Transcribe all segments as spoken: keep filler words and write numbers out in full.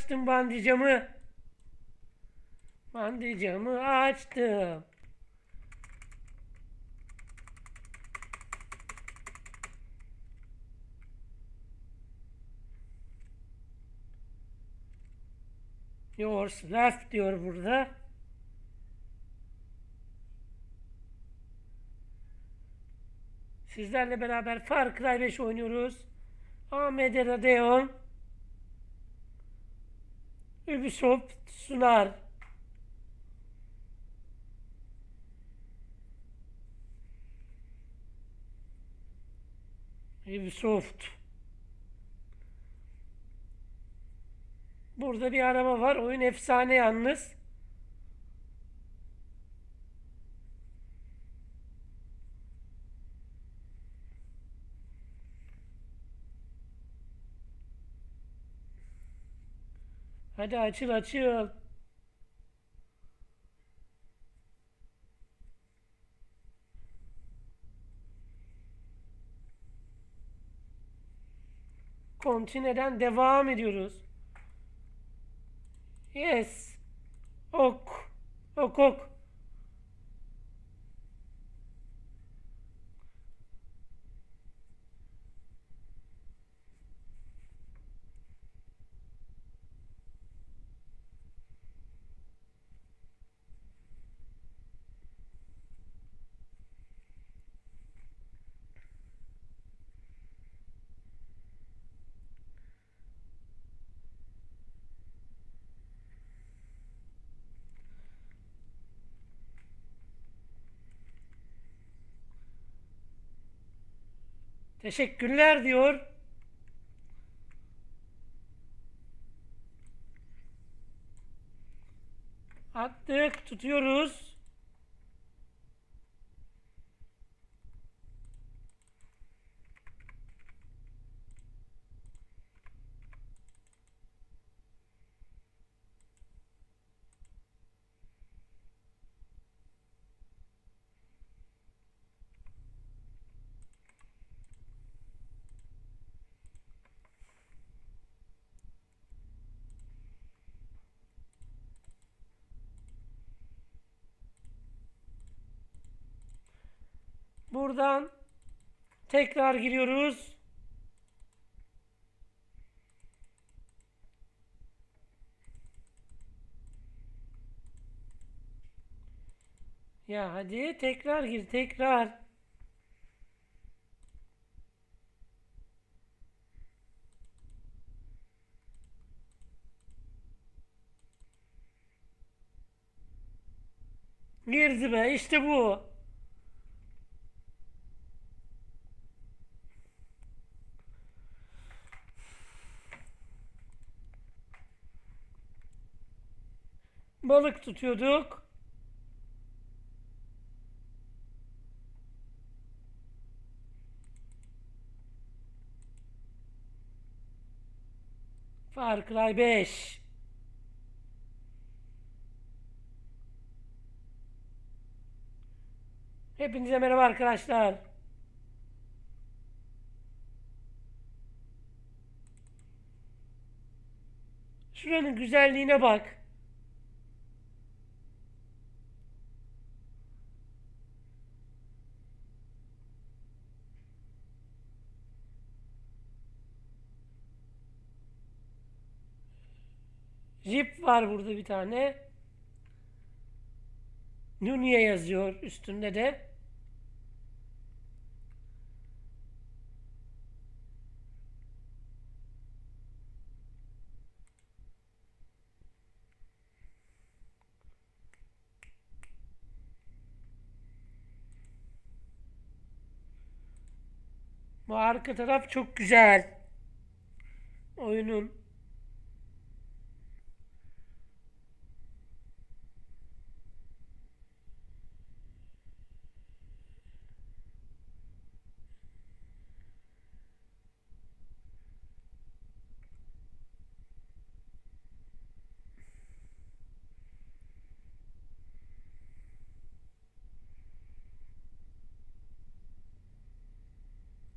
Açtım bandicamı. Bandicamı açtım. Yours left diyor burada. Sizlerle beraber Far Cry beş oynuyoruz. A M D Radeon Ubisoft sunar. Ubisoft. Burada bir araba var. Oyun efsane yalnız. Hadi açıl açıl. Kontineden devam ediyoruz. Yes. Ok. Ok ok. Teşekkürler diyor. Attık, tutuyoruz. Buradan tekrar giriyoruz. Ya hadi tekrar gir, tekrar. Girdi be, işte bu. Balık tutuyorduk. Far Cry beş. Hepinize merhaba arkadaşlar. Şuranın güzelliğine bak. Jeep var burada bir tane. Nuniye yazıyor üstünde de. Bu arka taraf çok güzel. Oyunun.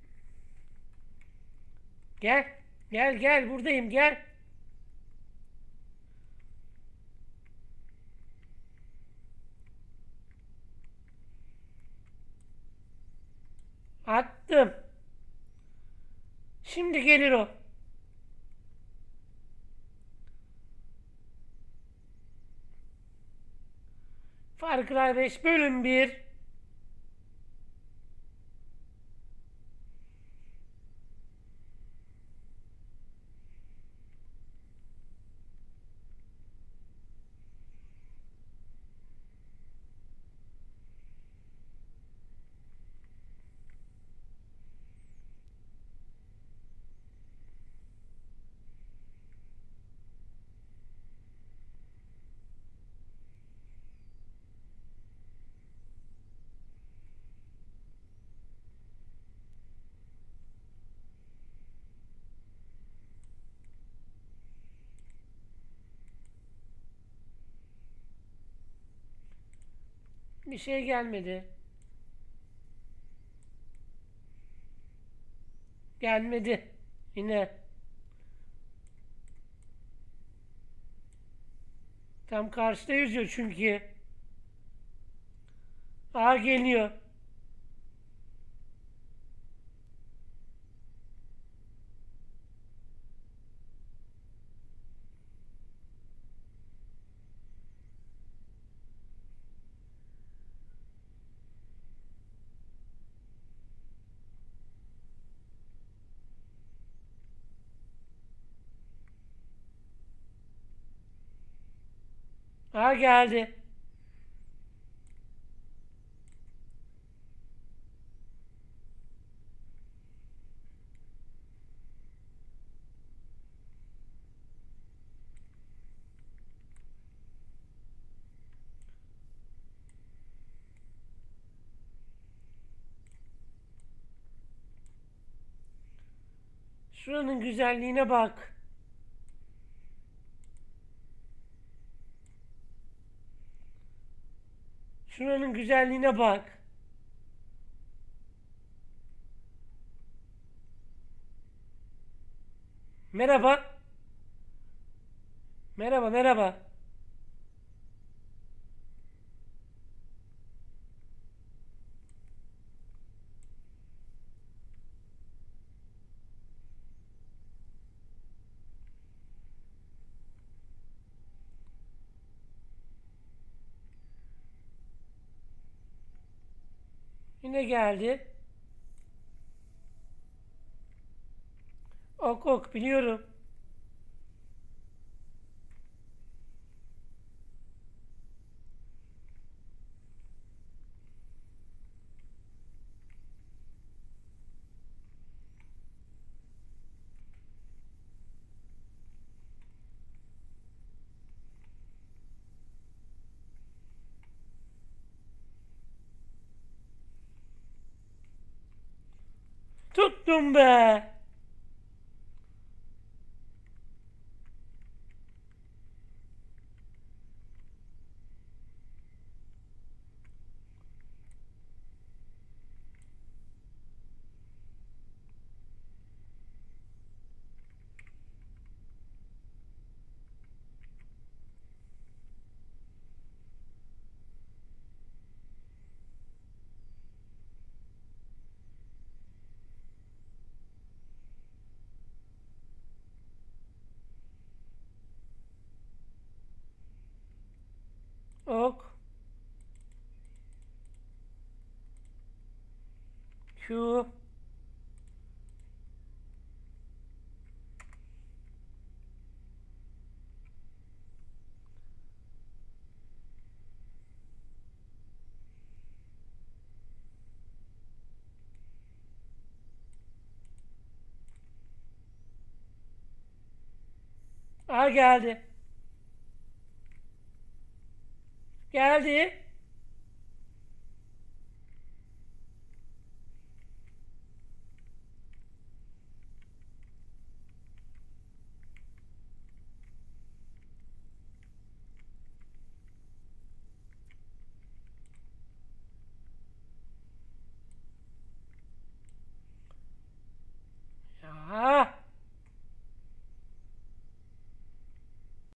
Gel. Gel gel buradayım gel. Attım. Şimdi gelir o. Far Cry beş bölüm bir. Bir şey gelmedi. Gelmedi. Yine. Tam karşıda yüzüyor çünkü. Aa, geliyor. Aa, geldi. Şuranın güzelliğine bak. Şuranın güzelliğine bak. Merhaba. Merhaba, merhaba. Yine geldi. Ok ok, biliyorum. Tuttum be. Ok. Q. Aa, geldi. Geldi.